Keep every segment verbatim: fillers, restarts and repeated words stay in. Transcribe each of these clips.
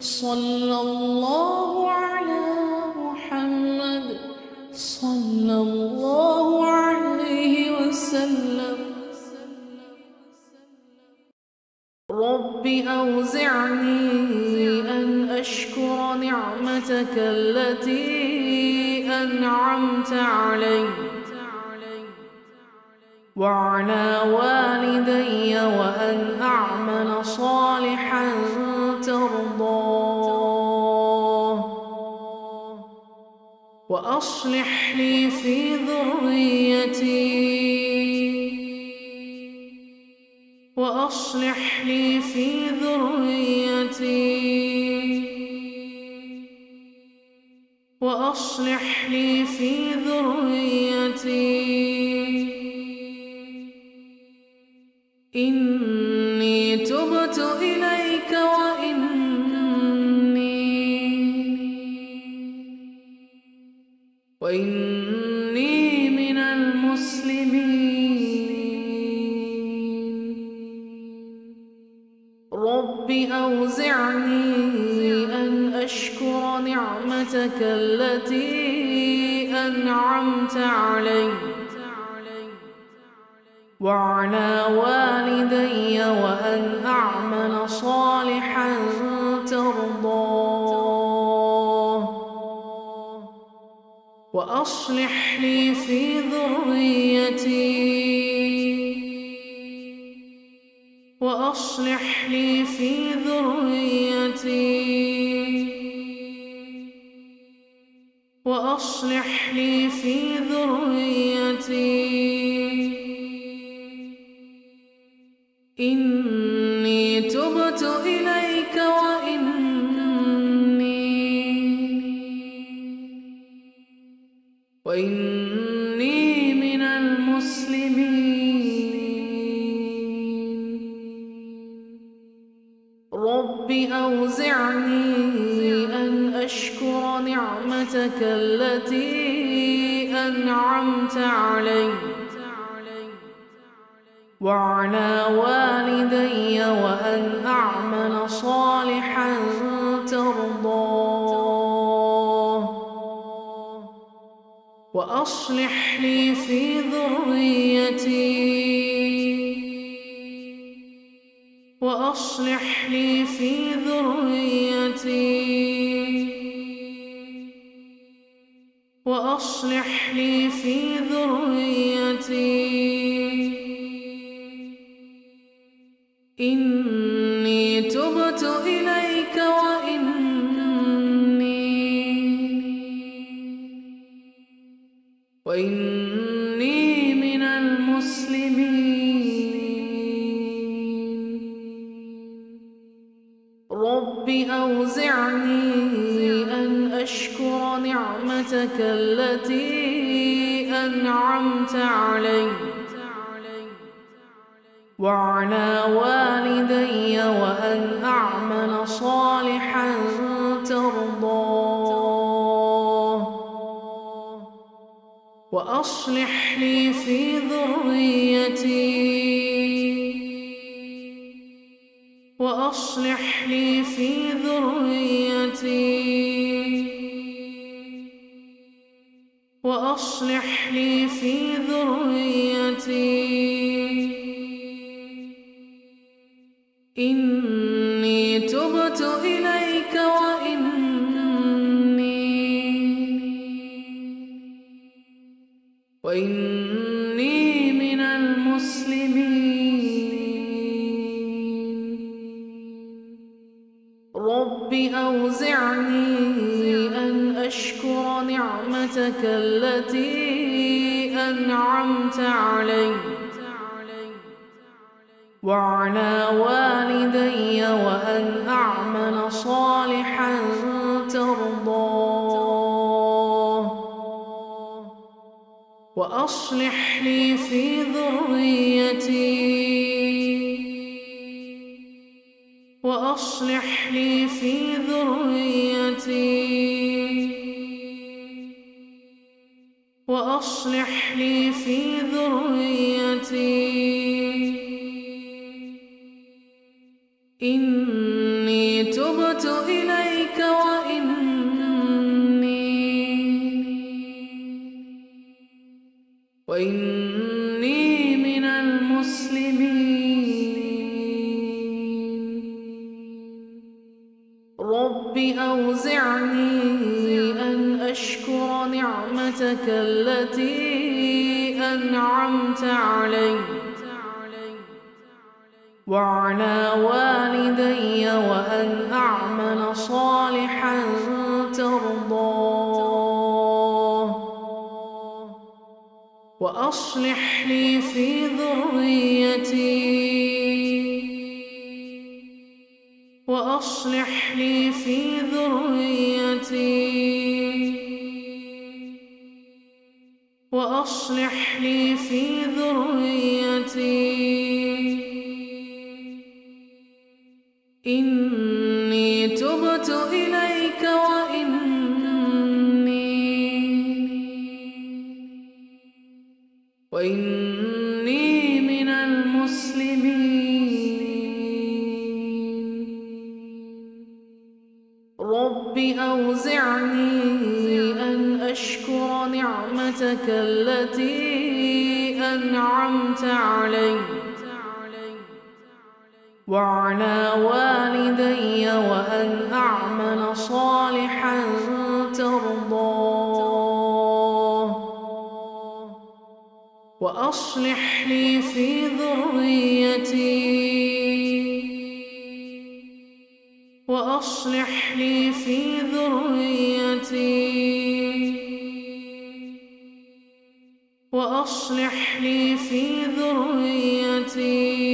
صلى الله على محمد صلى الله عليه وسلم. رب أوزعني أن أشكر نعمتك التي أنعمت علي وعلى والدي وأن أعمل صالحا ترضاه وأصلح لي في ذريتي وأصلح لي في ذريتي وأصلح لي في ذريتي إني تبت إليك وإني وإني من المسلمين. رب أوزعني أن أشكر نعمتك التي أنعمت علي وعلى والدي وأن أعمل صالحا ترضاه وأصلح لي في ذريتي وأصلح لي في ذريتي وأصلح لي في ذريتي إني تبت إليك وإني وإني من المسلمين. رب أوزعني أن أشكر نعمتك التي أنعمت علي وعلى والدي وأن أعمل صالحا ترضاه وأصلح لي في ذريتي وأصلح لي في ذريتي وأصلح لي في ذريتي إني تبت إليك وإني وإني من المسلمين. رب أوزعني أن أشكر نعمتك التي أنعمت علي وعلى والدي وأن أعمل صالحا ترضاه وأصلح لي في ذريتي وأصلح لي في ذريتي وأصلح لي في ذريتي إني تبت إليك وإني وإني من المسلمين. رب أوزعني أن أشكر نعمتك التي أنعمت علي وعلى والدي وأن أعمل صالحا ترضاه وأصلح لي في ذريتي وأصلح لي في ذريتي وأصلح لي في ذريتي إني تبت إليك إليك وإني وإني من المسلمين. رب أوزعني أن أشكر نعمتك التي أنعمت علي وعلى والدي وأن أعمل صالحا ترضاه وأصلح لي في ذريتي وأصلح لي في ذريتي وأصلح لي في ذريتي إني تبت إليك وإني وإني من المسلمين. رب أوزعني أن أشكر نعمتك التي أنعمت علي وعلى والدي وأن أعمل صالحا ترضاه وأصلح لي في ذريتي وأصلح لي في ذريتي وأصلح لي في ذريتي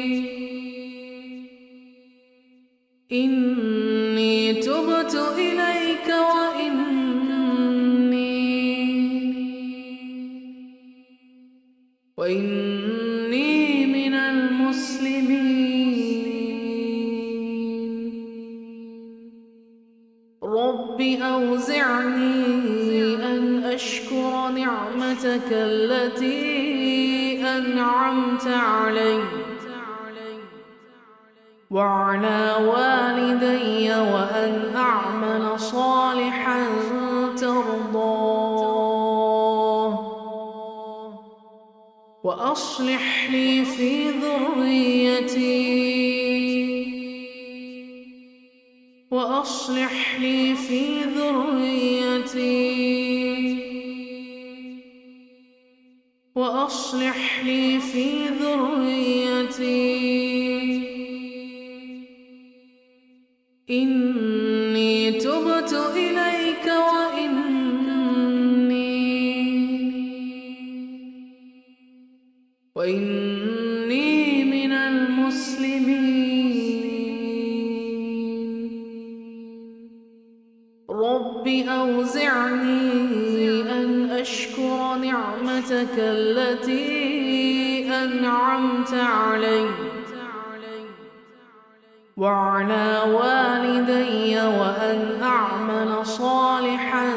إني تبت إليك وإني وإني من المسلمين. رب أوزعني أن أشكر نعمتك التي أنعمت علي وعلى والدي وأن أعمل صالحا ترضاه وأصلح لي في ذريتي وأصلح لي في ذريتي وأصلح لي في ذريتي إني تبت إليك وإني وإني من المسلمين. رب أوزعني أن أشكر نعمتك التي أنعمت علي وعلى والدي وأن أعمل صالحا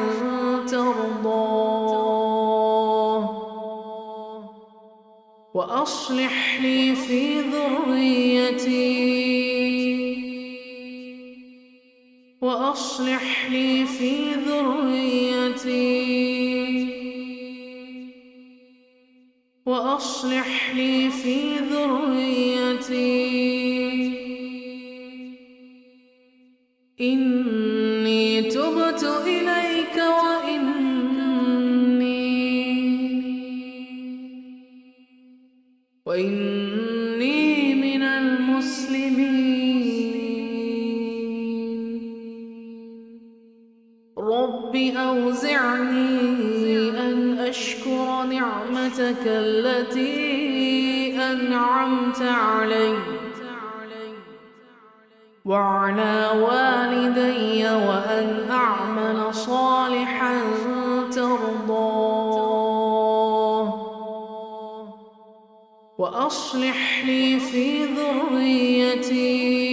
ترضاه وأصلح لي في ذريتي وأصلح لي في ذريتي وأصلح لي في ذريتي إني تبت إليك وإني وإني من المسلمين. رب أوزعني أن أشكر نعمتك التي أنعمت علي وعلى والدي وأن أعمل صالحا ترضاه وأصلح لي في ذريتي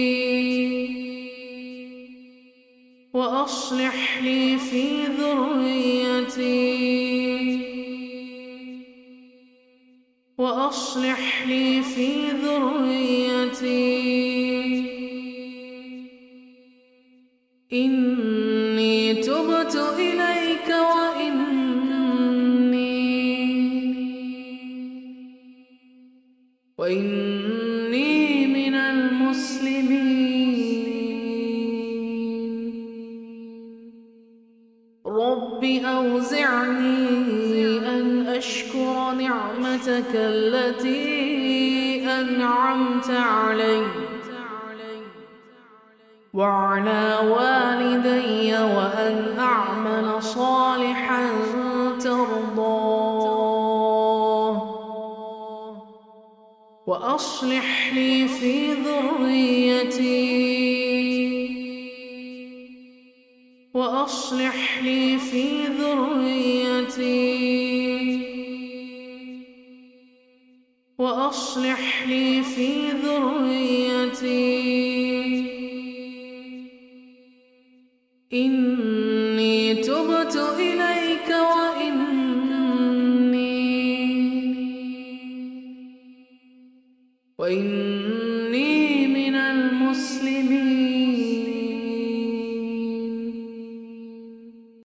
وأصلح لي في ذريتي وأصلح لي في ذريتي إني تبت إليك وإني وإني من المسلمين. رب أوزعني أن أشكر نعمتك التي أنعمت علي وعلى والدي وأن أعمل صالحا ترضاه وأصلح لي في ذريتي وأصلح لي في ذريتي وأصلح لي في ذريتي إني تبت إليك وإني وإني